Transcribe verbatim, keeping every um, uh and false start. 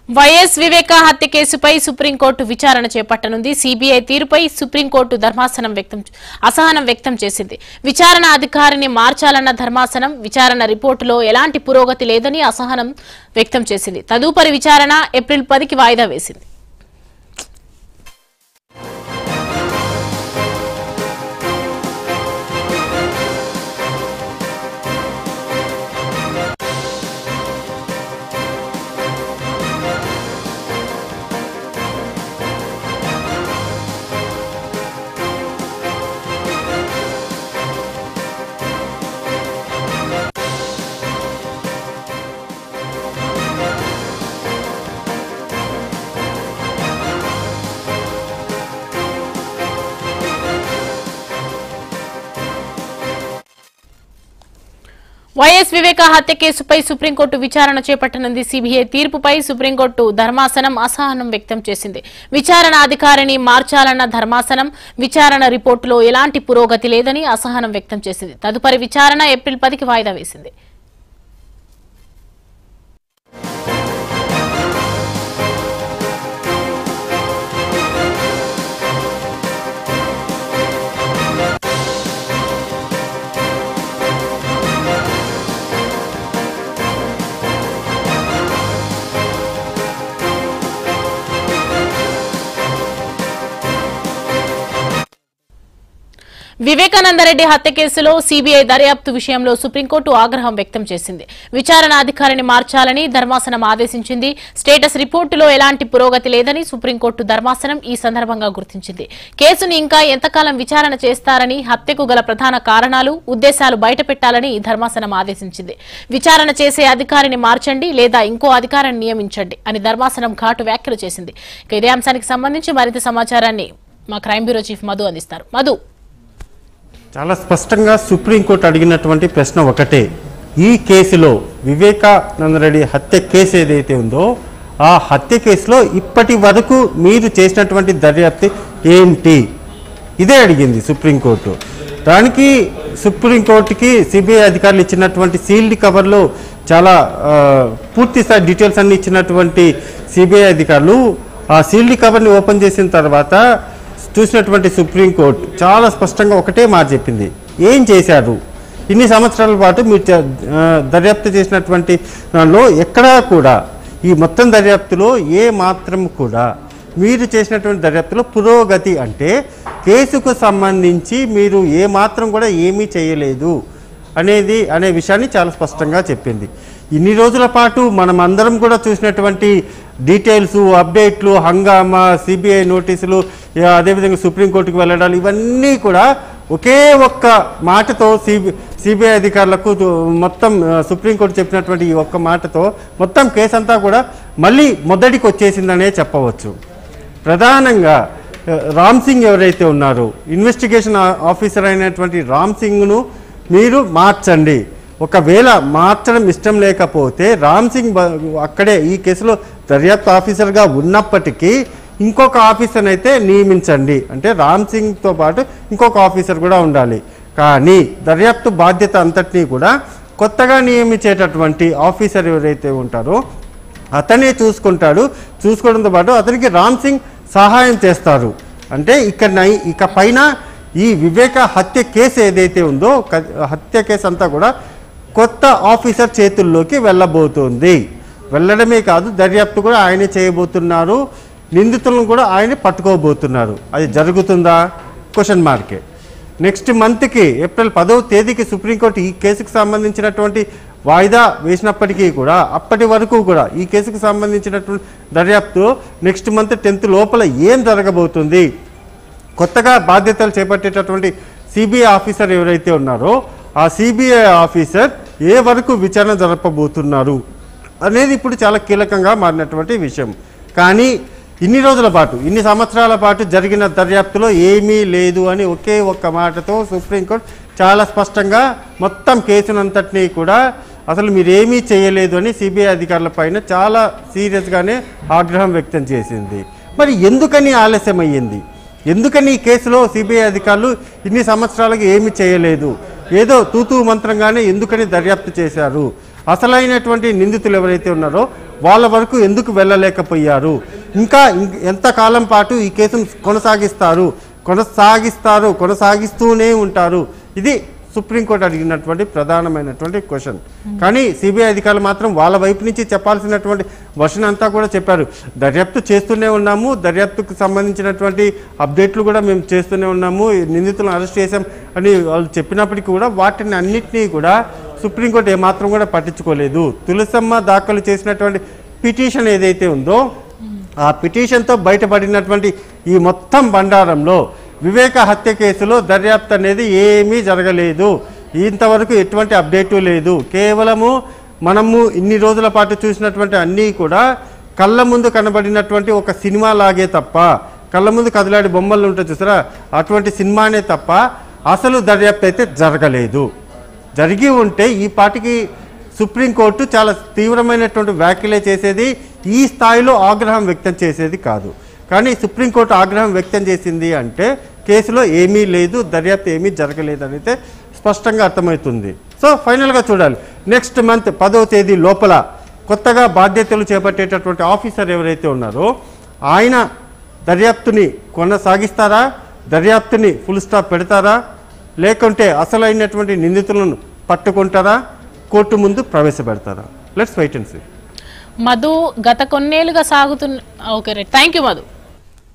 YS వివేక హత్య కేసుపై supreme court విచారణ చేపట్టనుంది. సీబీఐ తీరుపై సుప్రీంకోర్టు ధర్మాసనం వ్యక్తం అసహనం వ్యక్తం చేసింది. విచారణ అధికారిని మార్చాలన్న ధర్మాసనం విచారణ రిపోర్టులో ఎలాంటి పురోగతి లేదని అసహనం వ్యక్తం చేసింది. తదుపరి విచారణ ఏప్రిల్ పదికి వాయిదా వేసింది. వైఎస్ వివేక హత్య కేసుపై సుప్రీంకోర్టు విచారణ చేపట్టనుంది. సీబీఐ తీర్పుపై సుప్రీంకోర్టు ధర్మాసనం అసహనం వ్యక్తం చేసింది. విచారణ అధికారిని మార్చాలన్న ధర్మాసనం విచారణ రిపోర్టులో ఎలాంటి పురోగతి లేదని అసహనం వ్యక్తం చేసింది. తదుపరి విచారణ ఏప్రిల్ పదికి వాయిదా వేసింది. వివేకానందరెడ్డి హత్య కేసులో సీబీఐ దర్యాప్తు విషయంలో సుప్రీంకోర్టు ఆగ్రహం వ్యక్తం చేసింది. విచారణ అధికారిని మార్చాలని ధర్మాసనం ఆదేశించింది. స్టేటస్ రిపోర్టులో ఎలాంటి పురోగతి లేదని సుప్రీంకోర్టు ధర్మాసనం ఈ సందర్భంగా గుర్తించింది. కేసును ఇంకా ఎంతకాలం విచారణ చేస్తారని, హత్యకు గల ప్రధాన కారణాలు, ఉద్దేశాలు బయటపెట్టాలని ధర్మాసనం ఆదేశించింది. విచారణ చేసే అధికారిని మార్చండి లేదా ఇంకో అధికారిని నియమించండి అని ధర్మాసనం ఘాటు వ్యాఖ్యలు చేసింది. ఇదే అంశానికి సంబంధించి మరింత సమాచారాన్ని మా క్రైమ్ బ్యూరో చీఫ్ మధు అందిస్తారు. మధు, చాలా స్పష్టంగా సుప్రీంకోర్టు అడిగినటువంటి ప్రశ్న ఒకటే. ఈ కేసులో వివేకానందరెడ్డి హత్య కేసు ఏదైతే ఉందో ఆ హత్య కేసులో ఇప్పటి వరకు మీరు చేసినటువంటి దర్యాప్తు ఏంటి, ఇదే అడిగింది సుప్రీంకోర్టు. దానికి సుప్రీంకోర్టుకి సిబిఐ అధికారులు ఇచ్చినటువంటి సీల్డ్ కవర్లో చాలా పూర్తి స్థాయి డీటెయిల్స్ అన్ని ఇచ్చినటువంటి సిబిఐ అధికారులు ఆ సీల్డ్ కవర్ని ఓపెన్ చేసిన తర్వాత చూసినటువంటి సుప్రీంకోర్టు చాలా స్పష్టంగా ఒకటే మాట చెప్పింది. ఏం చేశారు, ఇన్ని సంవత్సరాల పాటు మీరు దర్యాప్తు చేసినటువంటి దానిలో ఎక్కడా కూడా ఈ మొత్తం దర్యాప్తులో ఏ మాత్రం కూడా మీరు చేసినటువంటి దర్యాప్తులో పురోగతి అంటే కేసుకు సంబంధించి మీరు ఏ మాత్రం కూడా ఏమీ చేయలేదు అనేది అనే విషయాన్ని చాలా స్పష్టంగా చెప్పింది. ఇన్ని రోజుల పాటు మనం అందరం కూడా చూసినటువంటి డీటెయిల్స్, అప్డేట్లు, హంగామా, సిబిఐ నోటీసులు, అదేవిధంగా సుప్రీంకోర్టుకు వెళ్ళడాలు, ఇవన్నీ కూడా ఒకే ఒక్క మాటతో సిబి సిబిఐ అధికారులకు మొత్తం సుప్రీంకోర్టు చెప్పినటువంటి ఈ ఒక్క మాటతో మొత్తం కేసు అంతా కూడా మళ్ళీ మొదటికి వచ్చేసిందనే చెప్పవచ్చు. ప్రధానంగా రామ్ సింగ్ ఎవరైతే ఉన్నారో, ఇన్వెస్టిగేషన్ ఆఫీసర్ అయినటువంటి రామ్ సింగ్ను మీరు మార్చండి. ఒకవేళ మార్చడం ఇష్టం లేకపోతే రామ్ సింగ్ అక్కడే ఈ కేసులో దర్యాప్తు ఆఫీసర్గా ఉన్నప్పటికీ ఇంకొక ఆఫీసర్ని అయితే నియమించండి. అంటే రామ్ సింగ్తో పాటు ఇంకొక ఆఫీసర్ కూడా ఉండాలి. కానీ దర్యాప్తు బాధ్యత అంతటినీ కూడా కొత్తగా నియమించేటటువంటి ఆఫీసర్ ఎవరైతే ఉంటారో అతనే చూసుకుంటాడు. చూసుకోవడంతో పాటు అతనికి రామ్ సింగ్ సహాయం చేస్తారు. అంటే ఇక్కడ ఇక పైన ఈ వివేక హత్య కేసు ఏదైతే ఉందో హత్య కేసు అంతా కూడా కొత్త ఆఫీసర్ చేతుల్లోకి వెళ్ళబోతుంది. వెళ్ళడమే కాదు, దర్యాప్తు కూడా ఆయనే చేయబోతున్నారు. నిందితులను కూడా ఆయనే పట్టుకోబోతున్నారు. అది జరుగుతుందా? క్వశ్చన్ మార్కే. నెక్స్ట్ మంత్కి ఏప్రిల్ పదవ తేదీకి సుప్రీంకోర్టు ఈ కేసుకు సంబంధించినటువంటి వాయిదా వేసినప్పటికీ కూడా అప్పటి వరకు కూడా ఈ కేసుకు సంబంధించినటువంటి దర్యాప్తు నెక్స్ట్ మంత్ టెన్త్ లోపల ఏం జరగబోతుంది, కొత్తగా బాధ్యతలు చేపట్టేటటువంటి సిబిఐ ఆఫీసర్ ఎవరైతే ఉన్నారో ఆ సిబిఐ ఆఫీసర్ ఏ వరకు విచారణ జరపబోతున్నారు అనేది ఇప్పుడు చాలా కీలకంగా మారినటువంటి విషయం. కానీ ఇన్ని రోజుల పాటు ఇన్ని సంవత్సరాల పాటు జరిగిన దర్యాప్తులో ఏమీ లేదు అని ఒకే ఒక్క మాటతో సుప్రీంకోర్టు చాలా స్పష్టంగా మొత్తం కేసునంతటినీ కూడా అసలు మీరేమీ చేయలేదు అని సిబిఐ అధికారుల పైన చాలా సీరియస్గానే ఆగ్రహం వ్యక్తం చేసింది. మరి ఎందుకని ఆలస్యం అయ్యింది? ఎందుకని ఈ కేసులో సిబిఐ అధికారులు ఇన్ని సంవత్సరాలకు ఏమీ చేయలేదు, ఏదో తూతూ మంత్రంగానే ఎందుకని దర్యాప్తు చేశారు అసలైనటువంటి నిందితులు ఎవరైతే ఉన్నారో వాళ్ళ వరకు ఎందుకు వెళ్ళలేకపోయారు, ఇంకా ఎంతకాలం పాటు ఈ కేసును కొనసాగిస్తారు కొనసాగిస్తారు కొనసాగిస్తూనే ఉంటారు, ఇది సుప్రీంకోర్టు అడిగినటువంటి ప్రధానమైనటువంటి క్వశ్చన్. కానీ సిబిఐ అధికారులు మాత్రం వాళ్ళ వైపు నుంచి చెప్పాల్సినటువంటి వర్షన్ అంతా కూడా చెప్పారు. దర్యాప్తు చేస్తూనే ఉన్నాము, దర్యాప్తుకు సంబంధించినటువంటి అప్డేట్లు కూడా మేము చేస్తూనే ఉన్నాము, నిందితులను అరెస్ట్ చేశాం అని వాళ్ళు చెప్పినప్పటికీ కూడా వాటిని అన్నింటినీ కూడా సుప్రీంకోర్టు ఏమాత్రం కూడా పట్టించుకోలేదు. తులసమ్మ దాఖలు చేసినటువంటి పిటిషన్ ఏదైతే ఉందో ఆ పిటిషన్తో బయటపడినటువంటి ఈ మొత్తం బండారంలో వివేక హత్య కేసులో దర్యాప్తు అనేది ఏమీ జరగలేదు, ఇంతవరకు ఎటువంటి అప్డేటు లేదు. కేవలము మనము ఇన్ని రోజుల పాటు చూసినటువంటి అన్నీ కూడా కళ్ళ ముందు కనబడినటువంటి ఒక సినిమా లాగే తప్ప, కళ్ళ ముందు కదిలాడి బొమ్మలు ఉంటాయి చూసారా, అటువంటి సినిమానే తప్ప అసలు దర్యాప్తు అయితే జరగలేదు. జరిగి ఉంటే ఈ పాటికి సుప్రీంకోర్టు చాలా తీవ్రమైనటువంటి వ్యాఖ్యలే చేసేది, ఈ స్థాయిలో ఆగ్రహం వ్యక్తం చేసేది కాదు. కానీ సుప్రీంకోర్టు ఆగ్రహం వ్యక్తం చేసింది అంటే కేసులో ఏమీ లేదు, దర్యాప్తు ఏమీ జరగలేదు అయితే స్పష్టంగా అర్థమవుతుంది. సో ఫైనల్గా చూడాలి, నెక్స్ట్ మంత్ పదవ తేదీ లోపల కొత్తగా బాధ్యతలు చేపట్టేటటువంటి ఆఫీసర్ ఎవరైతే ఉన్నారో ఆయన దర్యాప్తుని కొనసాగిస్తారా, దర్యాప్తుని ఫుల్ స్టాప్ పెడతారా, లేకుంటే అసలైనటువంటి నిందితులను పట్టుకుంటారా, కోర్టు ముందు ప్రవేశపెడతారా? Let's wait and see. Madhu, గత కొన్నేళ్లుగా సాగుతున్న okay right thank you Madhu.